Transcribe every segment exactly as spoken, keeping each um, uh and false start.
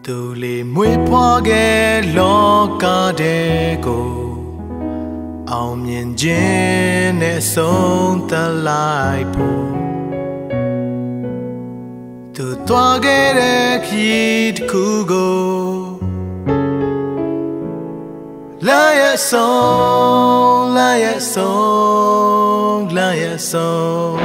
သူလေးမွေးဖွားခဲ့လောကတဲ့ကိုအောင်မြင်ခြင်းနဲ့ဆုံးသက်လိုက်ဖို့သူသွားခဲ့တဲ့ခရီးတစ်ခုကိုလာရဲ့ဆုံးလာရဲ့ဆုံးလာရဲ့ဆုံး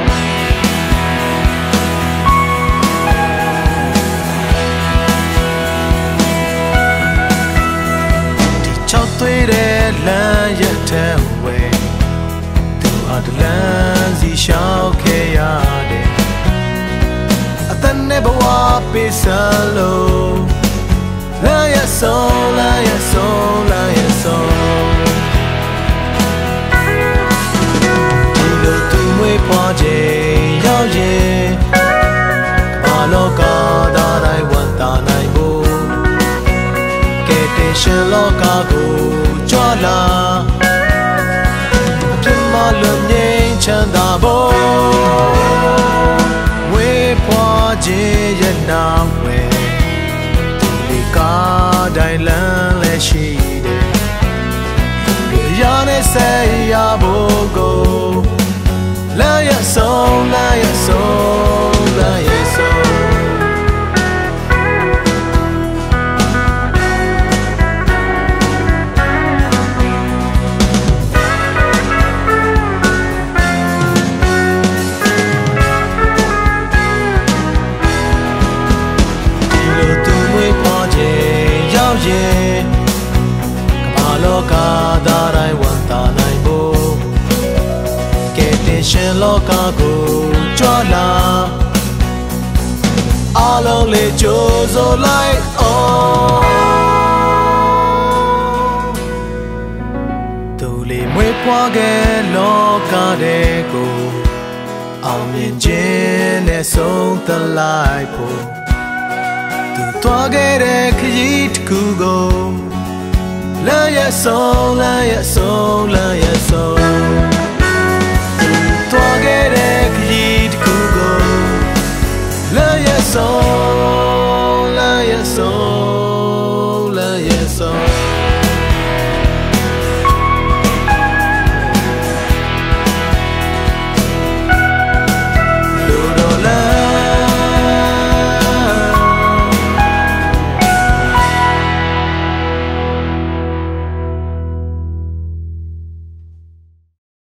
သွေးတဲ့လမ်းရတဲ့ဝဲသူအတလန်းစီရှောက်ခဲ့ရတယ်အသက်နဲ့ဘဝပေးစလို့လမ်းရဆုံးလမ်းရဆုံးလမ်းရဆုံးဒီလိုသူမွေးဖွားခြင်းရောက်ရင်ဘာလို့ကသာတိုင်းဝန်တာနိုင်ဖို့ရှင်လောကကိုကြွလာအပြစ်မလွတ်ငြိမ်းချမ်းသာဖို့ဝေးဖွားခြင်းရနာဝဲဒီလေကားတိုင်းလမ်းလည်းရှိတယ်ရနဲ့ဆက်ရဖို့ကိုလမ်းရဆုံးလမ်းရဆုံးလမ်းရဆုံးကမ္ဘာလောကသားတိုင်းဝန်တာနိုင်ဖို့ကဲတင်ရှင်လောကကိုကြွလာအားလုံးလေးကြိုးစိုးလိုက်အောင်သူလေးမွေးဖွားခဲ့လောကတဲ့ကိုအောင်မြင်ခြင်းနဲ့ဆုံးသက်လိုက်ဖို့သွားခဲ့တဲ့ခရီးတစ်ခုကိုလမ်းရဆုံးလမ်းရဆုံးလမ်းရဆုံးသွားခဲ့တဲ့ခရီးတစ်ခုကိုလမ်းရဆုံးလမ်းရဆုံး